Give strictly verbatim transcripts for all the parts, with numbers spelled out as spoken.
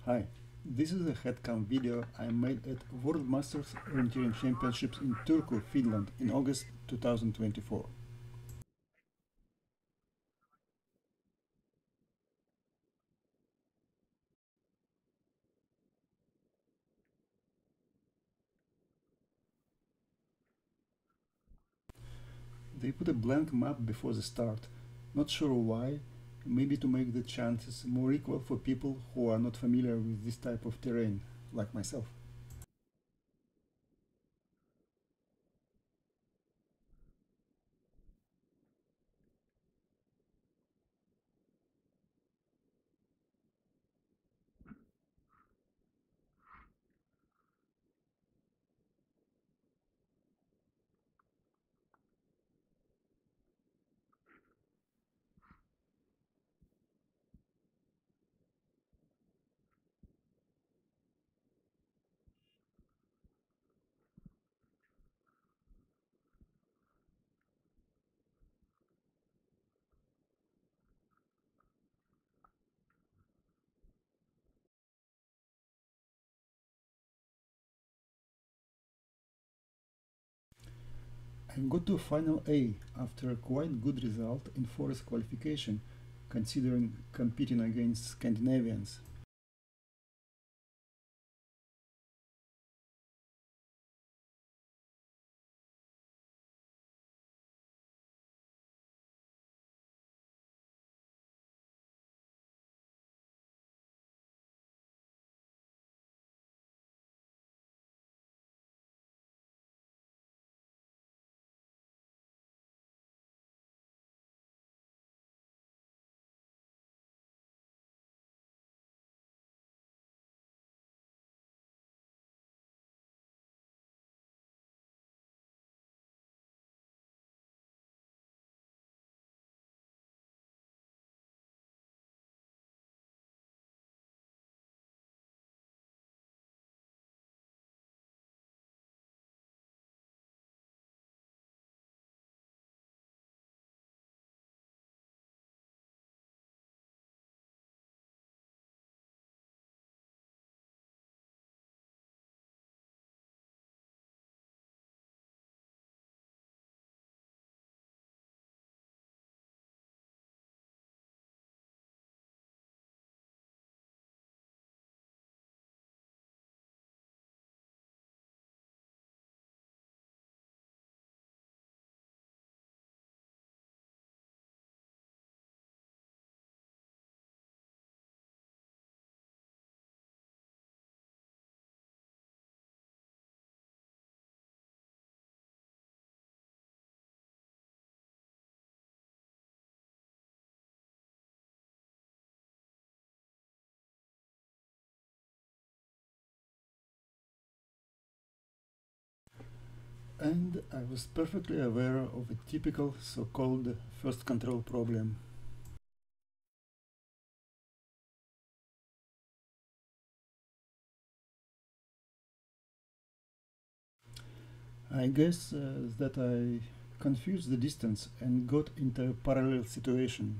Hi, this is a headcount video I made at World Masters Orienteering Championships in Turku, Finland in August two thousand twenty-four. They put a blank map before the start, not sure why, maybe to make the chances more equal for people who are not familiar with this type of terrain, like myself. I got to final A after a quite good result in forest qualification, considering competing against Scandinavians. And I was perfectly aware of a typical so-called first control problem. I guess uh, that I confused the distance and got into a parallel situation.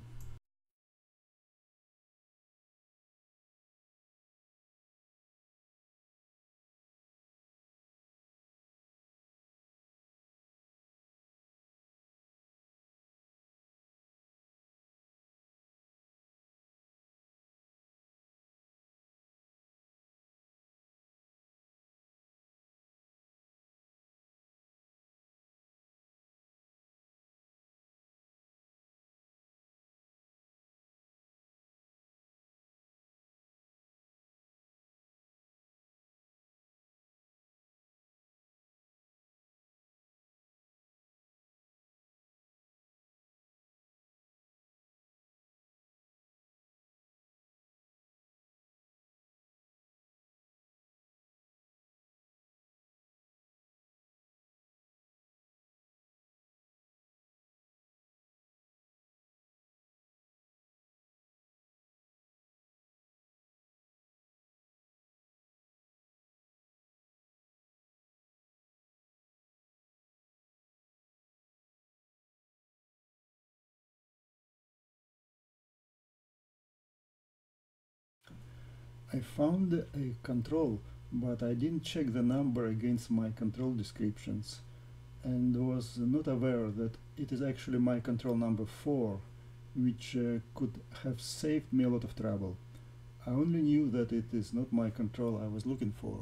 I found a control, but I didn't check the number against my control descriptions and was not aware that it is actually my control number four, which uh, could have saved me a lot of trouble. I only knew that it is not my control I was looking for.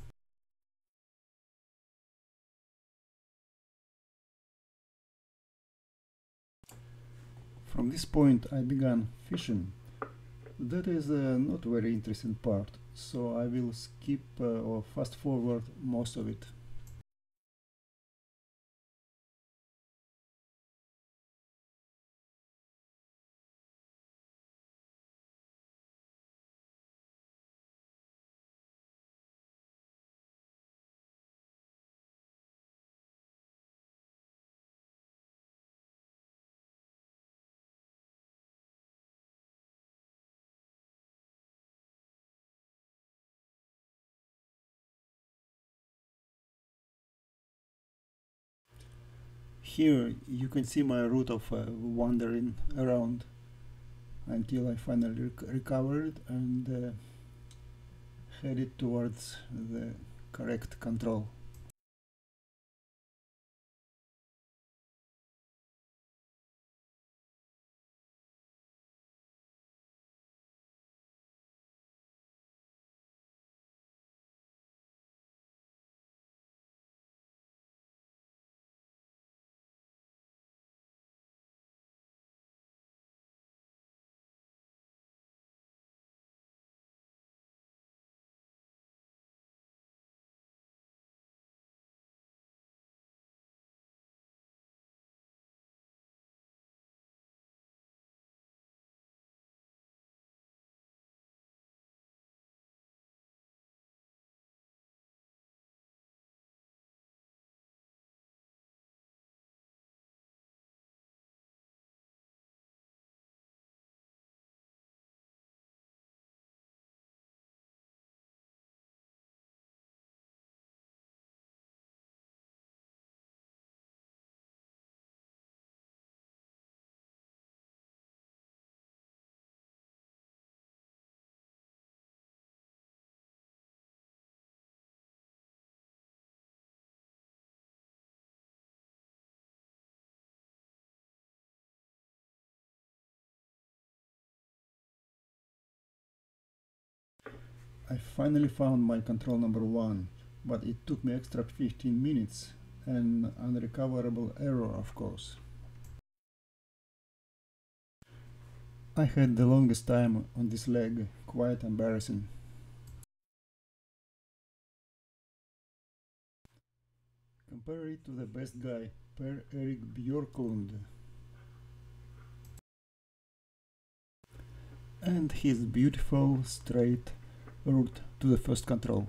From this point I began fishing. That is a not very interesting part, so I will skip uh, or fast forward most of it. Here you can see my route of uh, wandering around until I finally rec recovered and uh, headed towards the correct control. I finally found my control number one, but it took me extra fifteen minutes, an unrecoverable error of course. I had the longest time on this leg, quite embarrassing. Compare it to the best guy, Per Erik Björklund, and his beautiful straight route to the first control.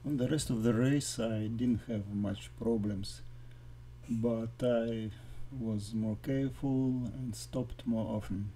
On the rest of the race I didn't have much problems, but I was more careful and stopped more often.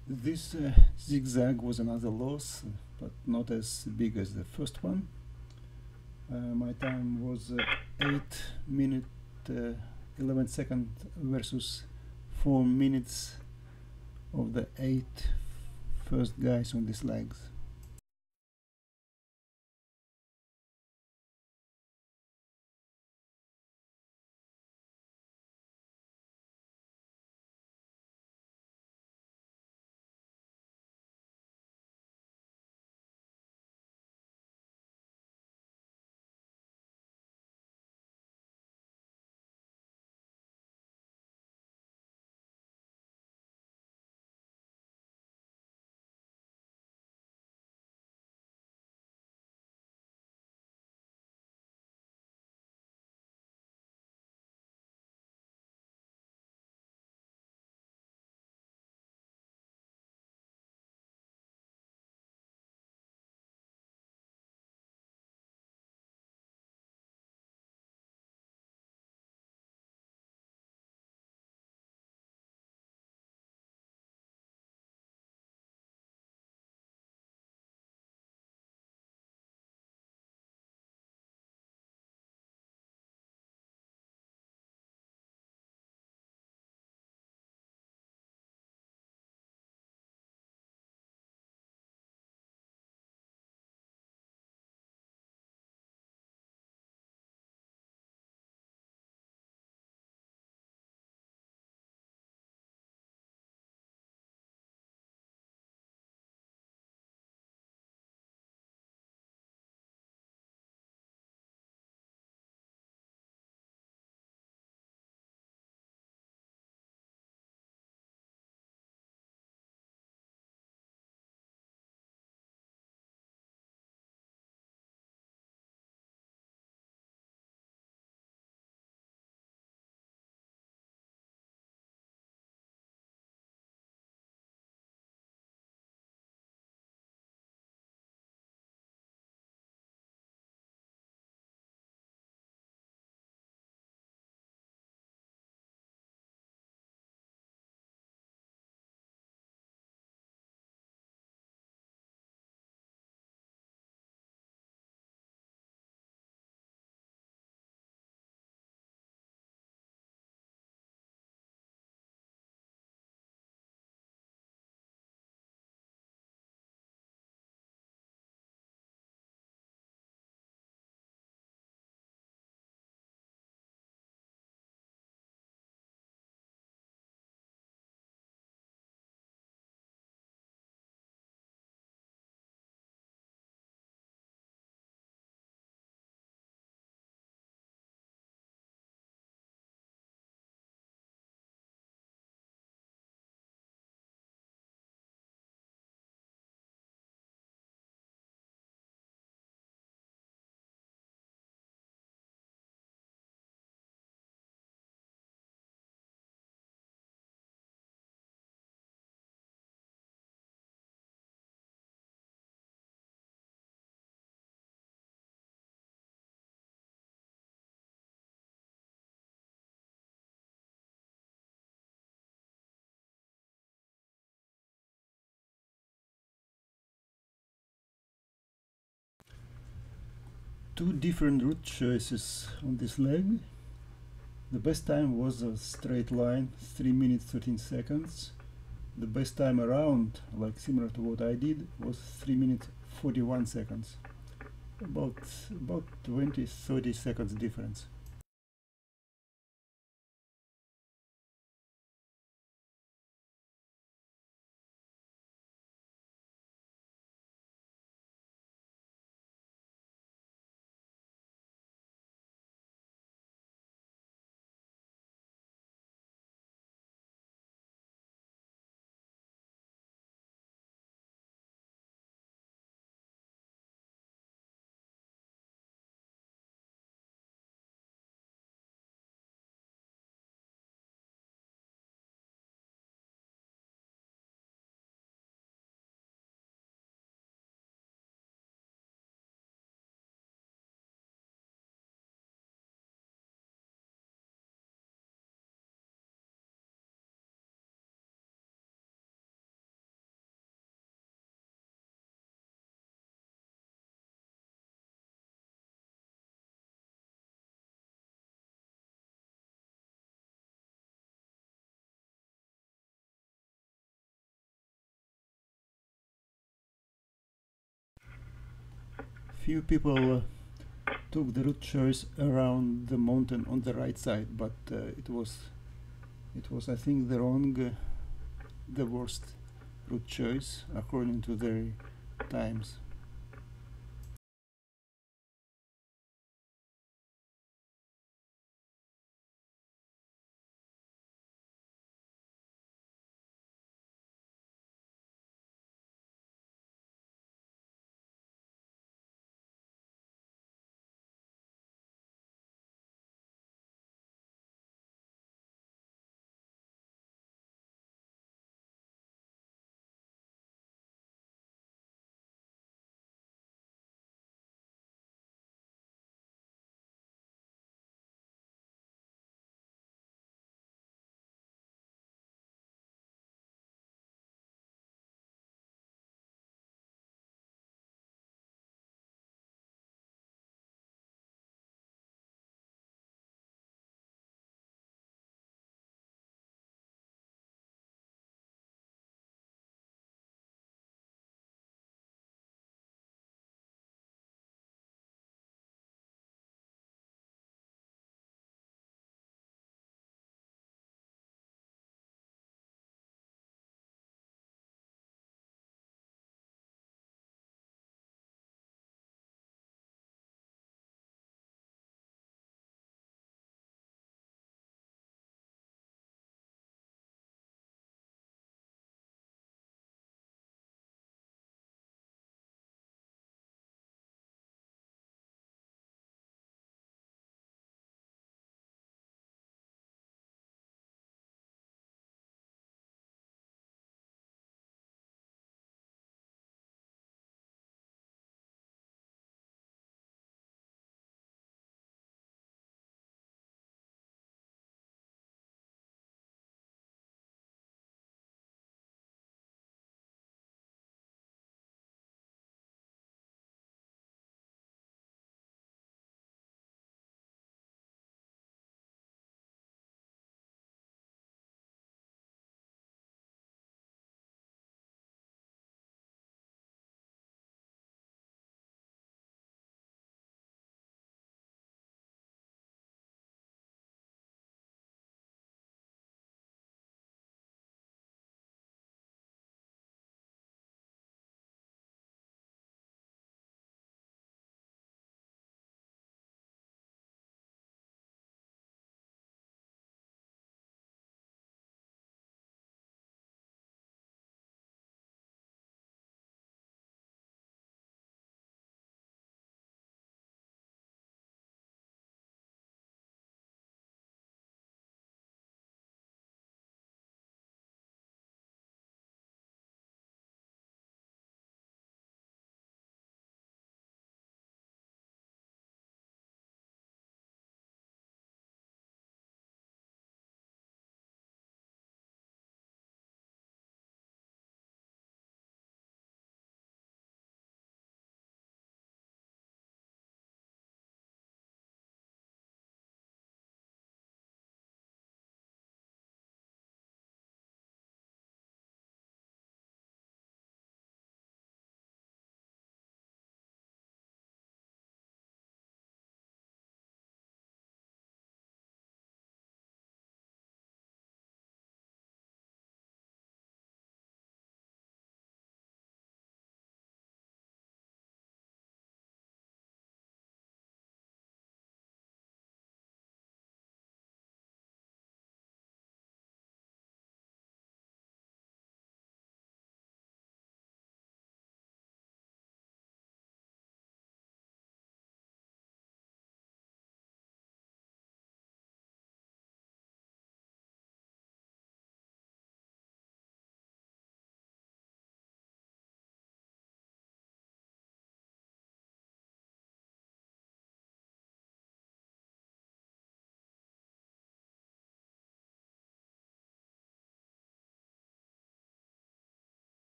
This uh, zigzag was another loss, but not as big as the first one. Uh, my time was uh, eight minute uh, eleven second versus four minutes of the eight first guys on these legs. Two different route choices on this leg. The best time was a straight line, three minutes thirteen seconds. The best time around, like similar to what I did, was three minutes forty-one seconds. About, about twenty to thirty seconds difference. Few people uh, took the route choice around the mountain on the right side, but uh, it was it was I think the wrong, uh, the worst route choice according to their times.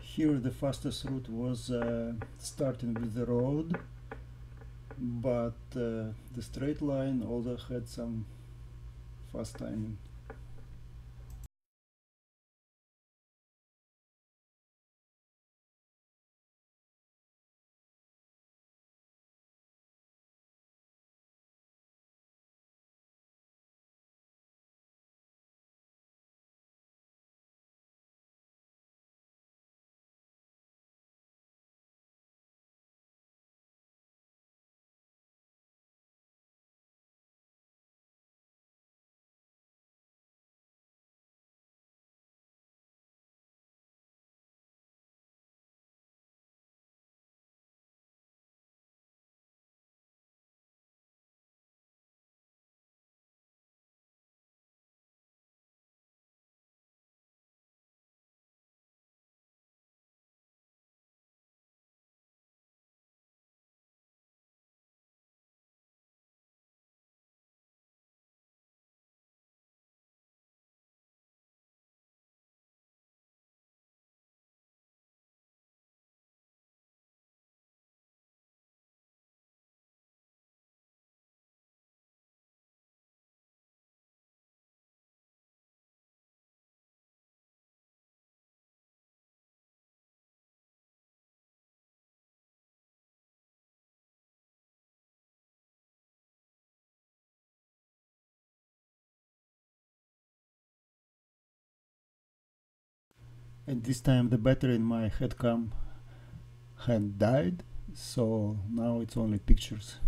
Here the fastest route was uh, starting with the road, but uh, the straight line also had some fast timing. At this time the battery in my headcam had died, so now it's only pictures.